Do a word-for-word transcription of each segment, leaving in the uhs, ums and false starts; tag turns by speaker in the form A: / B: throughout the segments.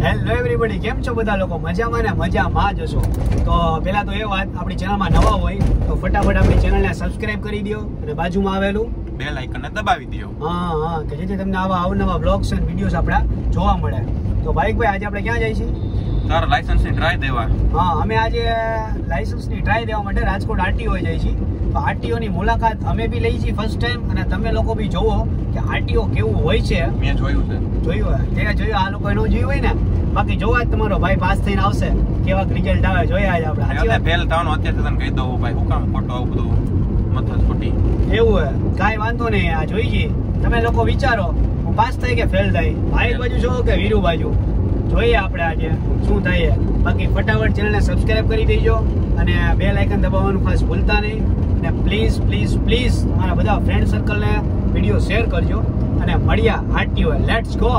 A: Hello everybody, કેમ છો બધા લોકો? મજામાં ને મજામાં જ હશો. તો પહેલા તો એ વાત, આપણી ચેનલમાં નવા હોય તો ફટાફટ આપણી ચેનલને સબસ્ક્રાઇબ કરી દો અને બાજુમાં આવેલું
B: બેલ આઇકનને દબાવી દો.
A: હા હા કે જેથી તમને આવા અવનવા બ્લોગ્સ અને વિડીયોઝ આપણા જોવા મળે. તો ભાઈકભાઈ, આજે આપણે ક્યાં જઈએ છીએ?
B: તારા લાયસન્સની ટ્રાય દેવા.
A: હા, અમે આજે લાયસન્સની ટ્રાય દેવા માટે રાજકોટ આરટીઓ જઈએ છીએ. તો આરટીઓની મુલાકાત અમે બી લઈ છીએ ફર્સ્ટ ટાઈમ, અને તમે લોકો બી જોવો કે આરટીઓ કેવું હોય છે.
B: મેં જોયું છે.
A: જોયું હોય તે જોયું, આ લોકો એનું જોયું હોય ને. બાકી જોવા જ તમારો ભાઈ પાસ થઈને આવશે, કેવા રિઝલ્ટ આવે જોયા જ આપણે.
B: એટલે ફેલ થવાનું અત્યારે તને કહી દઉં ભાઈ, હું કામ ખોટો આવું બધું મથસ ખોટી એવું
A: હોય. કાંઈ વાંધો નહીં, આ જોઈ જઈએ. તમે લોકો વિચારો હું પાસ થાય કે ફેલ થાય, ભાઈ બાજુ જો કે વીરુ બાજુ, જોઈએ આપણે આજે શું થાય. બાકી ફટાફટ ચેનલને સબસ્ક્રાઇબ કરી દેજો અને બેલ આઇકન દબાવવાનું ખાસ ભૂલતા નહીં. અને પ્લીઝ પ્લીઝ પ્લીઝ તમારા બધા ફ્રેન્ડ સર્કલને વિડીયો શેર કરજો. અને મળ્યા આરટીઓ. Let's go.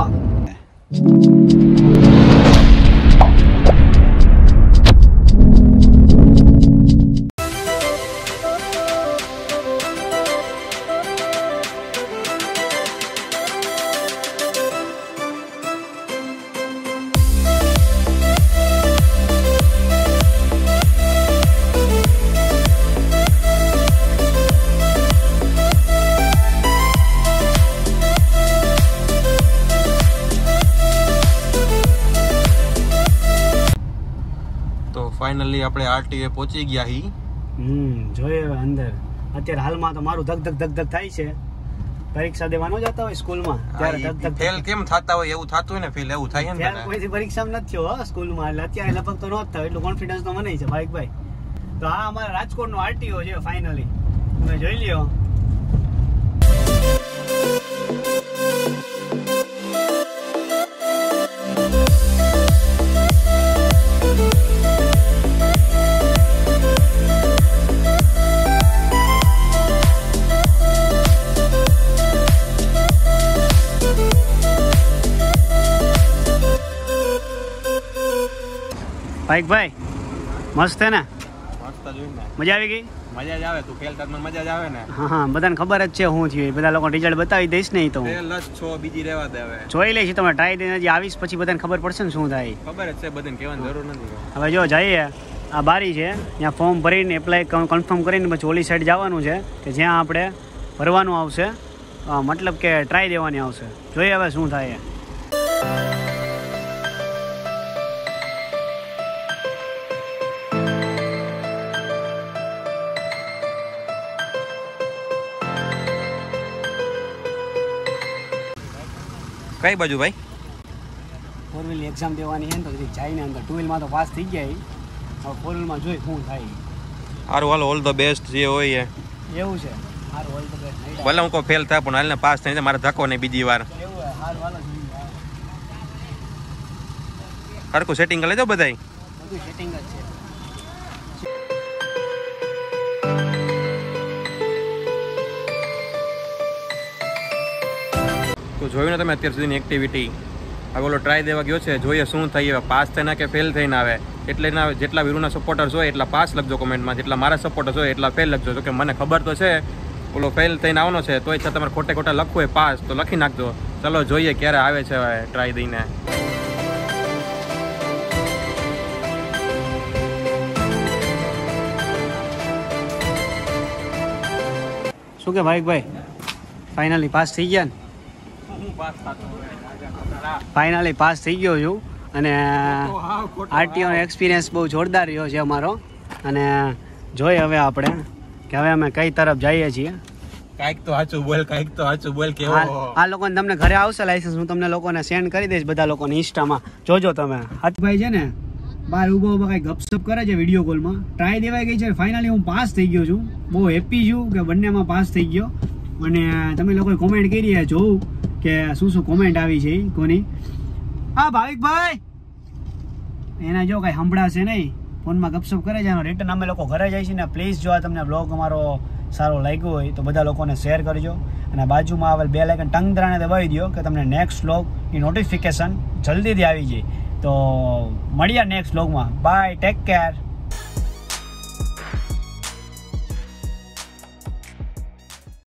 B: ફાઇનલી આપણે આરટીએ પહોંચી ગયા હી.
A: હમ જોઈએ અંદર. અત્યારે હાલમાં તો મારું ધક ધક ધક ધક થાય છે. પરીક્ષા દેવાનો જતા હોય સ્કૂલમાં ત્યારે ધક ધક.
B: ફેલ કેમ થતા હોય એવું થતું હોય ને, ફેલ એવું થાય ને.
A: ફેલ કોઈથી પરીક્ષામાં નથી થયો સ્કૂલમાં, એટલે અત્યારે લગભગ તો ન થાય એટલું કોન્ફિડન્સ તો મને છે ભાઈ. તો આ અમારા રાજકોટનો આરટીઓ છે ફાઇનલી, તમે જોઈ લ્યો. ભાઈ ભાઈ મસ્ત છે ને?
B: મસ્ત જોઈને
A: મજા આવી ગઈ?
B: મજા જ આવે. તું ફેલ થાત મને મજા જ આવે ને.
A: હા હા, બધાને ખબર જ છે હું થયું. બધા લોકો રિઝલ્ટ બતાવી દઈશ ને. તો
B: ફેલ જ છો, બીજી રહેવા દે. હવે
A: જોઈ લઈશ, તમે ટ્રાય દઈને હજી આવીશ પછી બધાને ખબર પડશે ને શું થાય.
B: ખબર જ છે બધાને, કહેવાની જરૂર નથી.
A: હવે જો જઈએ, આ બારી છે, ત્યાં ફોર્મ ભરીને એપ્લાય કન્ફર્મ કરીને પછી ઓલી સાઈડ જવાનું છે કે જ્યાં આપણે ભરવાનું આવશે, મતલબ કે ટ્રાય દેવાની આવશે. જોઈએ હવે શું થાય.
B: કઈ બાજુ ભાઈ?
A: ફોર વ્હીલની એક્ઝામ દેવાની છે ને, તો જઈને અંદર ટુ વ્હીલમાં તો પાસ થઈ ગયા. હવે ફોર વ્હીલમાં જોઈ શું થાય.
B: સારું હાલો, ઓલ ધ બેસ્ટ જે હોય એ.
A: એવું છે? સારું, ઓલ ધ બેસ્ટ.
B: ભલે હું કોઈ ફેલ થાય પણ હાલને પાસ થઈને મારે ધક્કો નહીં બીજી વાર.
A: એવું હોય? સારું હાલો.
B: હરખું સેટિંગ કરી લેજો બધાય.
A: બધું સેટિંગ જ છે.
B: તો જોયું ને તમે અત્યાર સુધીની એક્ટિવિટી. હવે ઓલો ટ્રાય દેવા ગયો છે, જોઈએ શું થાય. પાસ થઈને કે ફેલ થઈને આવે. એટલે એના જેટલા વીરુના સપોર્ટર્સ હોય એટલા પાસ લખજો કોમેન્ટમાં, જેટલા મારા સપોર્ટર્સ હોય એટલા ફેલ લખજો. જો કે મને ખબર તો છે ઓલો ફેલ થઈને આવવાનો છે, તોય છતાં તમારે ખોટે ખોટા લખવું હોય પાસ તો લખી નાખજો. ચલો જોઈએ ક્યારે આવે છે ટ્રાય દઈને.
A: શું કે ભાઈ ભાઈ, ફાઇનલી પાસ થઈ ગયા ને? ફાઇનલી પાસ થઈ ગયો છું. અને આરટીઓનો એક્સપિરિયન્સ બહુ જોરદાર રહ્યો છે અમારો. અને જોઈએ હવે આપણે કે હવે અમે કઈ તરફ જઈએ છીએ.
B: કાંઈક તો સાચું બોલ, કાંઈક તો સાચું બોલ. કેવો
A: આ લોકોને તમને ઘરે આવશે લાયસન્સ, હું તમને લોકોને સેન્ડ કરી દઈશ, બધા લોકોને ઇન્સ્ટામાં જોજો તમે. હાથભાઈ છે ને બહાર ઉભા ઉભા કઈ ગપસપ કરે છે વિડીયો કોલમાં. ટ્રાય દેવાઈ ગઈ છે, ફાઇનલી હું પાસ થઈ ગયો છું. બહુ હેપી છું કે બંનેમાં પાસ થઈ ગયો. અને તમે લોકોએ કોમેન્ટ કરી જોઉં કે શું શું કોમેન્ટ આવી છે કોની. હા ભાવિકભાઈ, એના જો કઈ સંભળાશે નહીં, ફોનમાં ગપસપ કરે છે. રિટર્ન અમે લોકો ઘરે જાય છે ને. પ્લીઝ જો આ તમને બ્લોગ અમારો સારો લાગ્યો હોય તો બધા લોકોને શેર કરજો. અને બાજુમાં આવેલ બે લાઇકન ટંગ દરાને દબાવી દો કે તમને નેક્સ્ટ બ્લોગની નોટિફિકેશન જલ્દીથી આવી જાય. તો મળીએ નેક્સ્ટ બ્લોગમાં. Bye, take care.